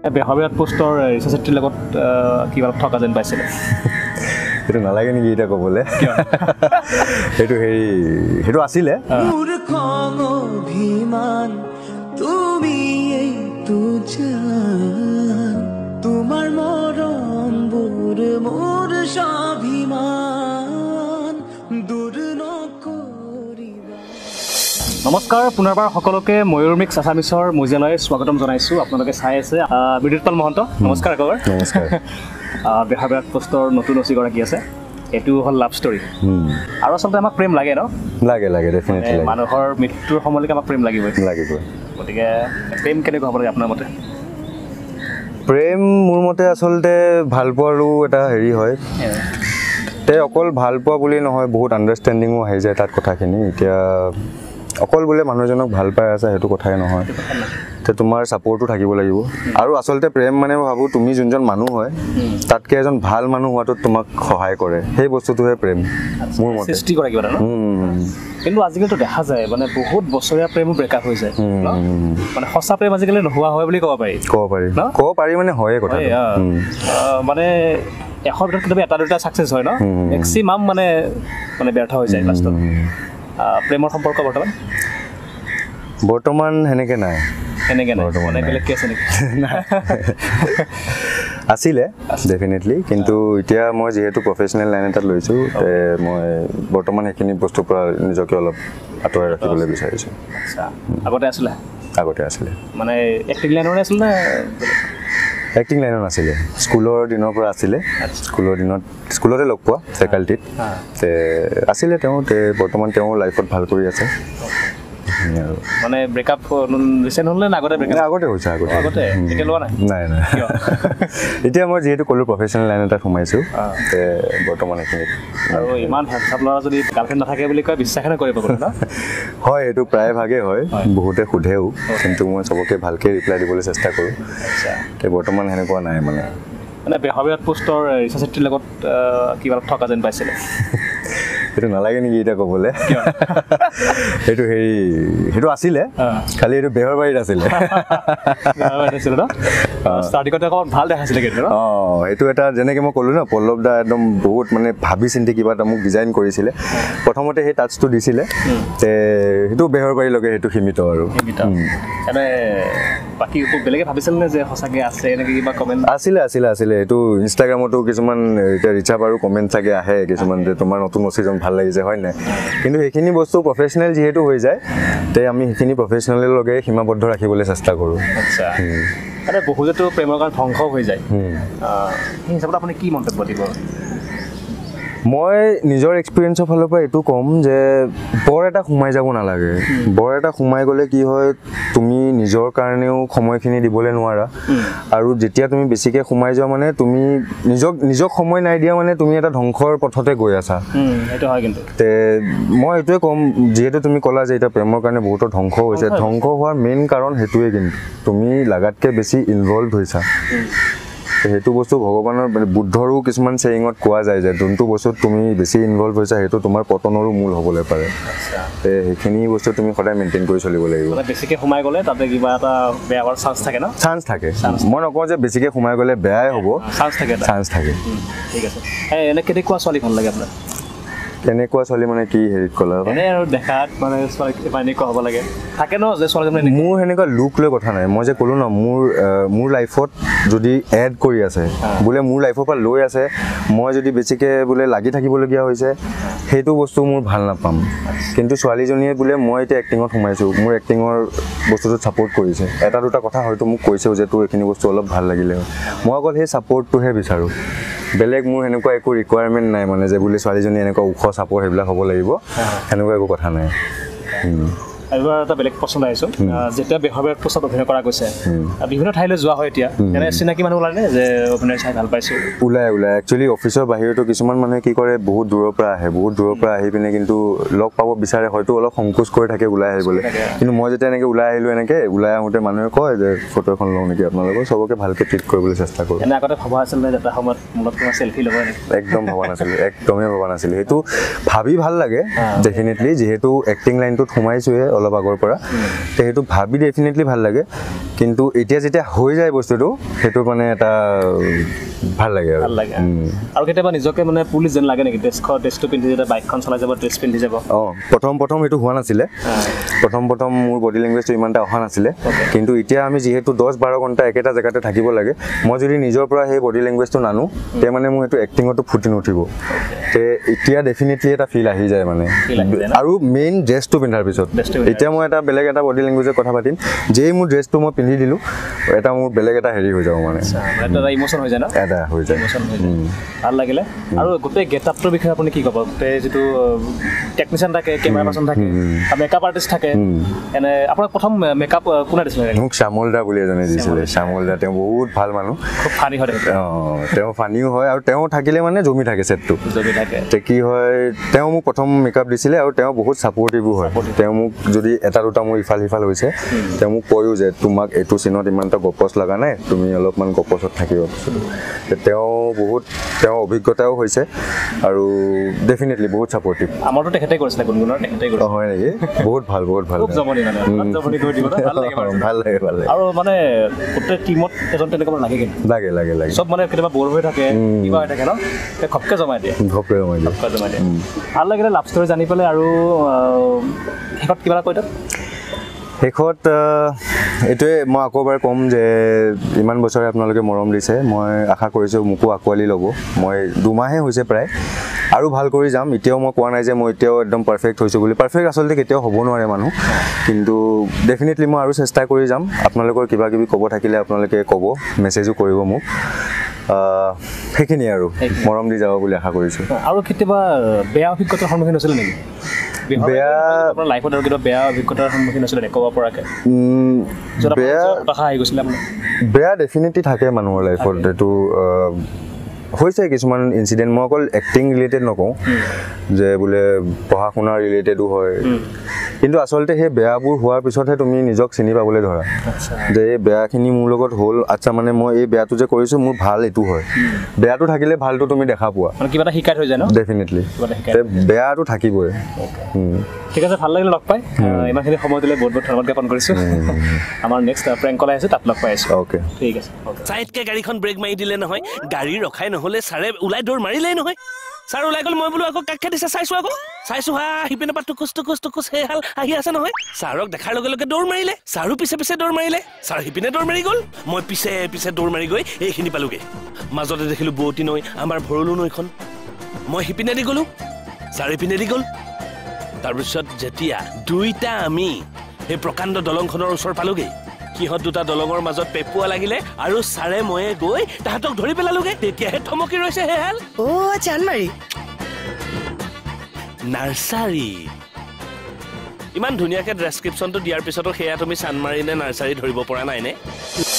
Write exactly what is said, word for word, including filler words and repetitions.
বেহাৰবাৰী আউটপোষ্টৰ ৰিচাৰ্চেটিৰ লগত কিবা থকা যেন পাইছিলে সেইটো নালাগে নেকি এটা ক'বলৈ সেইটো হেৰি সেইটো আছিলে তুমি এইটো জান তোমাৰ মৰমবোৰ মোৰ স্বাভিমান দূৰ নকৰিবা নমস্কাৰ পুনৰবাৰ সকলোকে ময়ূৰ মিক্স আছামিছৰ মজিয়ালৈ স্বাগতম জনাইছোঁ আপোনালোকে চাই আছে বিদ্যুৎপাল মহন্ত নমস্কাৰ আকবৰ নমস্কাৰ বেহাৰবাৰী আউটপোষ্টৰ নতুন অচিগৰাকী আছে এইটো হ'ল লাভ ষ্টৰী আৰু আচলতে আমাক প্ৰেম লাগে ন লাগে লাগে ডেফিনেটলি মানুহৰ মৃত্যুৰ সময়লৈকে আমাক প্ৰেম লাগিবই লাগিবই গতিকে প্ৰেম কেনেকুৱা হ'ব লাগে আপোনাৰ মতে প্ৰেম মোৰ মতে আচলতে ভাল পোৱাৰো এটা হেৰি হয় তে অকল ভাল পোৱা বুলি নহয় বহুত আণ্ডাৰষ্টেণ্ডিঙো আহি যায় তাত কথাখিনি এতিয়া অকল বোলে মানুহজনক ভাল পাই আছে সেইটো কথাই নহয় তে তোমাৰ ছাপোৰ্টো থাকিব লাগিব আৰু আচলতে প্ৰেম মানে মই ভাবোঁ তুমি যোনজন মানুহ হয় তাতকৈ এজন ভাল মানুহ হোৱাটোত তোমাক সহায় কৰে সেই বস্তুটোহে প্ৰেম মোৰ মতে সৃষ্টি কৰে কিবা এটা কিন্তু আজিকালিতো দেখা যায় মানে বহুত বছৰীয়া প্ৰেমো ব্ৰেকআপ হৈ যায় মানে সঁচা প্ৰেম আজিকালি নোহোৱা হয় বুলি ক'ব পাৰি ক'ব পাৰি ক'ব পাৰি মানে হয়ে কথা মানে এশৰ ভিতৰত কেতিয়াবা এটা দুটা ছাকচেছ হয় ন মেক্সিমাম মানে মানে ব্যৰ্থ হৈ যায় লাষ্টত প্ৰেমৰ সম্পৰ্ক বৰ্তমান বৰ্তমান সেনেকৈ নাই সেনেকৈ নাই মানে বেলেগ কি আছে নেকি আছিলে ডেফিনেটলি কিন্তু এতিয়া মই যিহেতু প্ৰফেচনেল লাইন এটাত লৈছোঁ তে মই বৰ্তমান সেইখিনি বস্তুৰ পৰা নিজকে অলপ আঁতৰাই ৰাখিবলৈ বিচাৰিছোঁ আচ্ছা আগতে আছিলে আগতে আছিলে মানে এক্টিং লাইনৰে আছিল নে এক্টিং লাইনত নাছিলে স্কুলৰ দিনৰ পৰা আছিলে স্কুলৰ দিনত স্কুলতে লগ পোৱা ফেকাল্টিত তে আছিলে তেওঁ তে বৰ্তমান তেওঁ লাইফত ভাল কৰি আছে মানে ব্ৰেকআপ ৰিচেণ্ট হ'ল নে আগতে ব্ৰেকআপ আগতে হৈছে আগতে আগতে এতিয়া লোৱা নাই নাই নাই এতিয়া মই যিহেতু ক'লোঁ প্ৰফেচনেল লাইন এটাত সোমাইছোঁ তে বৰ্তমান এইখিনিত আৰু ইমান হেণ্ডচাম ল'ৰা যদি গাৰ্লফ্ৰেণ্ড নাথাকে বুলি কয় বিশ্বাসে নকৰিব ন হয় এইটো প্ৰায় ভাগে হয় বহুতে সোধেও কিন্তু মই চবকে ভালকৈ ৰিপ্লাই দিবলৈ চেষ্টা কৰোঁ তে বৰ্তমান সেনেকুৱা নাই মানে মানে বেহাৰবাৰী আউটপোষ্টৰ ৰিচাৰ্চেটিৰ লগত কিবা থকা যেন পাইছিলে সেইটো নালাগে নেকি এতিয়া ক'বলৈ সেইটো হেৰি সেইটো আছিলে খালি এইটো বেহাৰবাৰীত আছিলে ষ্টাৰ্টিঙতে অকণমান ভাল দেখাইছিলে অঁ এইটো এটা যেনেকৈ মই ক'লোঁ ন পল্লৱ দা একদম বহুত মানে ভাবি চিন্তি কিবা এটা মোক ডিজাইন কৰিছিলে প্ৰথমতে সেই টাচটো দিছিলে তে সেইটো বেহাৰবাৰীলৈকে সেইটো সীমিত আৰু এনে বাকী বেলেগে ভাবিছিল নে যে সঁচাকৈ আছে এনেকৈ কিবা কমেণ্ট আছিলে আছিলে আছিলে এইটো ইনষ্টাগ্ৰামতো কিছুমান এতিয়া ৰিচাপ আৰু কমেণ্ট চাগে আহে কিছুমান যে তোমাৰ নতুন অচিজন ভাল লাগিছে হয় নাই কিন্তু সেইখিনি বস্তু প্ৰফেচনেল যিহেতু হৈ যায় তে আমি সেইখিনি প্ৰফেচনেলৰ লগে সীমাবদ্ধ ৰাখিবলৈ চেষ্টা কৰোঁ আচ্ছা মানে বহুতেতো প্ৰেমৰ কাৰণে ধ্বংস হৈ যায় সেই হিচাপত আপুনি কি মন্তব্য দিব মই নিজৰ এক্সপিৰিয়েঞ্চৰ ফালৰ পৰা এইটো ক'ম যে বৰ এটা সোমাই যাব নালাগে বৰ এটা সোমাই গ'লে কি হয় তুমি নিজৰ কাৰণেও সময়খিনি দিবলৈ নোৱাৰা আৰু যেতিয়া তুমি বেছিকৈ সোমাই যোৱা মানে তুমি নিজক নিজক সময় নাই দিয়া মানে তুমি এটা ধ্বংসৰ পথতে গৈ আছা সেইটো হয় কিন্তু তে মই এইটোৱে ক'ম যিহেতু তুমি ক'লা যে এতিয়া প্ৰেমৰ কাৰণে বহুতো ধ্বংস হৈছে ধ্বংস হোৱাৰ মেইন কাৰণ সেইটোৱে কিন্তু তুমি লাগাতকৈ বেছি ইনভলভ হৈছা সেইটো বস্তু ভগৱানৰ মানে বুদ্ধৰো কিছুমান চেয়িঙত কোৱা যায় যে যোনটো বস্তুত তুমি বেছি ইনভলভ হৈছা সেইটো তোমাৰ পতনৰো মূল হ'বলৈ পাৰে তে সেইখিনি বস্তু তুমি সদায় মেইনটেইন কৰি চলিব লাগিব বেছিকৈ সোমাই গ'লে তাতে কিবা এটা বেয়া হোৱাৰ চান্স থাকে ন চান্স থাকে মই নকওঁ যে বেছিকৈ সোমাই গ'লে বেয়াই হ'ব চান্স থাকে চান্স থাকে ঠিক আছে এনে কেনেকুৱা ছোৱালী ভাল লাগে আপোনাৰ কেনেকুৱা ছোৱালী মানে কি হেৰিত ক'লা এনে আৰু দেখাত মানে ছোৱালী এনেকুৱা হ'ব লাগে থাকে ন যে ছোৱালীজনী মোৰ সেনেকুৱা লুক লৈ কথা নাই মই যে ক'লোঁ ন মোৰ মোৰ লাইফত যদি এড কৰি আছে বোলে মোৰ লাইফৰ পৰা লৈ আছে মই যদি বেছিকৈ বোলে লাগি থাকিবলগীয়া হৈছে সেইটো বস্তু মোৰ ভাল নাপাম কিন্তু ছোৱালীজনীয়ে বোলে মই এতিয়া এক্টিঙত সোমাইছোঁ মোৰ এক্টিঙৰ বস্তুটোত ছাপোৰ্ট কৰিছে এটা দুটা কথা হয়তো মোক কৈছেও যে তোৰ এইখিনি বস্তু অলপ ভাল লাগিলে মই অকল সেই ছাপোৰ্টটোহে বিচাৰোঁ বেলেগ মোৰ সেনেকুৱা একো ৰিকুৱাৰমেণ্ট নাই মানে যে বোলে ছোৱালীজনী এনেকুৱা ওখ চাপৰ সেইবিলাক হ'ব লাগিব সেনেকুৱা একো কথা নাই এবাৰ এটা বেলেগ প্ৰশ্ন আহিছোঁ যেতিয়া বেহাৰবাৰী আউটপোষ্টত অভিনয় কৰা গৈছে বিভিন্ন ঠাইলৈ যোৱা হয় এতিয়া এনে চিনাকি মানুহ ওলাইনে যে অভিনয় চাই ভাল পাইছোঁ ওলাই ওলাই একচুৱেলি অফিচৰ বাহিৰতো কিছুমান মানুহে কি কৰে বহুত দূৰৰ পৰা আহে বহুত দূৰৰ পৰা আহি পিনে কিন্তু লগ পাব বিচাৰে হয়তো অলপ সংকোচ কৰি থাকে ওলাই আহিবলৈ কিন্তু মই যেতিয়া এনেকৈ ওলাই আহিলোঁ এনেকৈ ওলাই আহোঁতে মানুহে কয় যে ফটো এখন লওঁ নেকি আপোনালোকৰ চবকে ভালকৈ ট্ৰিট কৰিবলৈ চেষ্টা কৰোঁ এনে আগতে ভবা আছিল নে এটা সময়ত মনত তোমাৰ চেল্ফি ল'ব একদম ভবা নাছিলোঁ একদমেই ভবা নাছিলোঁ সেইটো ভাবি ভাল লাগে ডেফিনেটলি যিহেতু এক্টিং লাইনটোত সোমাইছোঁহে অলপ আগৰ পৰা তে সেইটো ভাবি ডেফিনেটলি ভাল লাগে কিন্তু এতিয়া যেতিয়া হৈ যায় বস্তুটো সেইটো মানে এটা ভাল লাগে আৰু ভাল লাগে আৰু কেতিয়াবা নিজকে মানে পুলিচ যেন লাগে নেকি ড্ৰেছ ড্ৰেছটো পিন্ধি যেতিয়া বাইকখন চলাই যাব ড্ৰেছ পিন্ধি যাব অঁ প্ৰথম প্ৰথম সেইটো হোৱা নাছিলে প্ৰথম প্ৰথম মোৰ বডি লেংগুৱেজটো ইমান এটা অহা নাছিলে কিন্তু এতিয়া আমি যিহেতু দহ বাৰ ঘণ্টা একেটা জেগাতে থাকিব লাগে মই যদি নিজৰ পৰা সেই বডি লেংগুৱেজটো নানো তে মানে মোৰ সেইটো এক্টিঙতো ফুটি নুঠিব তে এতিয়া ডেফিনেটলি এটা ফিল আহি যায় মানে আৰু মেইন ড্ৰেছটো পিন্ধাৰ পিছত এতিয়া মই এটা বেলেগ এটা বডি লেংগুৱেজত কথা পাতিম যেই মোৰ ড্ৰেছটো মই পিন্ধি দিলোঁ এটা মোৰ বেলেগ এটা হেৰি হৈ যাব মানে এটা ইমোশ্যন হৈ যায় ন এটা হৈ যায় ভাল লাগিলে আৰু গোটেই গেট আপটোৰ বিষয়ে আপুনি কি ক'ব গোটেই যিটো টেকনিচিয়ান থাকে কেমেৰা পাৰ্চন থাকে মেকআপ আৰ্টিষ্ট থাকে এনে আপোনাক প্ৰথম মেকআপ কোনে দিছিলে মোক শ্যামল দা বুলি এজনে দিছিলে শ্যামল দা তেওঁ বহুত ভাল মানুহ খুব ফানি হয় অঁ তেওঁ ফানিও হয় আৰু তেওঁ থাকিলে মানে জমি থাকে ছেটটো জমি থাকে তে কি হয় তেওঁ মোক প্ৰথম মেকআপ দিছিলে আৰু তেওঁ বহুত ছাপৰ্টিভো হয় তেওঁ মোক যদি এটা দুটা মোৰ ইফাল সিফাল হৈছে তেওঁ মোক কৈও যে তোমাক এইটো চিনত ইমান এটা গপচ লগা নাই তুমি অলপমান গপচত থাকিব তেওঁ বহুত তেওঁ অভিজ্ঞতাও হৈছে আৰু ডেফিনেটলি বহুত ছাপৰ্টিভ আমাৰতো তেখেতে কৰিছিলে গুণগুণৰ তেখেতে কৰিছিলে হয় নেকি বহুত ভাল বহুত ভাল জমনি মানে জমনি কৰি দিব ভাল লাগে ভাল লাগে ভাল লাগে আৰু মানে গোটেই টিমত এজন তেনেকুৱা লাগে কিন্তু লাগে লাগে লাগে চব মানে কেতিয়াবা বৰ হৈ থাকে কিবা হৈ থাকে ন ঘপকে জমাই দিয়ে ঘপকে জমাই দিয়ে ঘপকে জমাই দিয়ে ভাল লাগিলে লাভ ষ্টৰী জানি পেলাই আৰু শেষত কিবা এটা কৈ দিয়ক শেষত এইটোৱে মই আকৌ এবাৰ ক'ম যে ইমান বছৰে আপোনালোকে মৰম দিছে মই আশা কৰিছোঁ মোকো আঁকোৱালি ল'ব মই দুমাহে হৈছে প্ৰায় আৰু ভাল কৰি যাম এতিয়াও মই কোৱা নাই যে মই এতিয়াও একদম পাৰফেক্ট হৈছোঁ বুলি পাৰফেক্ট আচলতে কেতিয়াও হ'ব নোৱাৰে মানুহ কিন্তু ডেফিনেটলি মই আৰু চেষ্টা কৰি যাম আপোনালোকৰ কিবা কিবি ক'ব থাকিলে আপোনালোকে ক'ব মেছেজো কৰিব মোক সেইখিনিয়ে আৰু মৰম দি যাব বুলি আশা কৰিছোঁ আৰু কেতিয়াবা বেয়া অভিজ্ঞতাৰ সন্মুখীন হৈছিলে নেকি বেয়া আপোনাৰ লাইফত আৰু কিবা বেয়া অভিজ্ঞতাৰ সন্মুখীন হৈছিলে ক'ব পৰাকৈ বেয়া কথা আহি গৈছিলে আপোনাৰ বেয়া ডেফিনেটলি থাকে মানুহৰ লাইফত এইটো হৈছে কিছুমান ইনচিডেণ্ট মই অকল এক্টিং ৰিলেটেড নকওঁ যে বোলে পঢ়া শুনা ৰিলেটেডো হয় কিন্তু আচলতে সেই বেয়াবোৰ হোৱাৰ পিছতহে তুমি নিজক চিনি পাবলৈ ধৰা যে এই বেয়াখিনি মোৰ লগত হ'ল আচ্ছা মানে মই এই বেয়াটো যে কৰিছোঁ মোৰ ভাল এইটো হয় বেয়াটো থাকিলে ভালটো তুমি দেখা পোৱা কিবা এটা শিকাই হৈ যায় ন ডেফিনেটলি বেয়াটো থাকিবই ঠিক আছে ভাল লাগিলে লগ পাই ইমানখিনি সময় দিলে বহুত বহুত ধন্যবাদ জ্ঞাপন কৰিছোঁ আমাৰ নেক্সট প্ৰেংক কল আহিছে তাত লগ পাই আছোঁ অ'কে ঠিক আছে চাইডকে গাড়ীখন ব্ৰেক মাৰি দিলে নহয় গাড়ী ৰখাই নহ'লে ছাৰে ওলাই দৌৰ মাৰিলেই নহয় ছাৰ ওলাই গ'ল মই বোলো আকৌ কাকে দিছে চাইছোঁ আকৌ চাইছোঁ হা সিপিনে পৰা টুকুচ টুকুচ টুকুচ সেই হাল আহি আছে নহয় ছাৰক দেখাৰ লগে লগে দৌৰ মাৰিলে ছাৰো পিছে পিছে দৌৰ মাৰিলে ছাৰ সিপিনে দৌৰ মাৰি গ'ল মই পিছে পিছে দৌৰ মাৰি গৈ এইখিনি পালোগৈ মাজতে দেখিলোঁ বোৱতী নৈ আমাৰ ভৰলু নৈখন মই সিপিনে দি গ'লোঁ ছাৰ ইপিনে দি গ'ল তাৰপিছত যেতিয়া দুইটা আমি সেই প্ৰকাণ্ড দলংখনৰ ওচৰ পালোগৈ সিহঁত দুটা দলঙৰ মাজত পেপুৱা লাগিলে আৰু ছাৰে ময়ে গৈ তাহাঁতক ধৰি পেলালোগে তেতিয়াহে থমকি ৰৈছে হেহাল অ চানমাৰি নাৰ্চাৰী ইমান ধুনীয়াকে ডেছক্ৰিপশ্যনটো দিয়াৰ পিছতো সেয়া তুমি চানমাৰী নে নাৰ্চাৰী ধৰিব পৰা নাই নে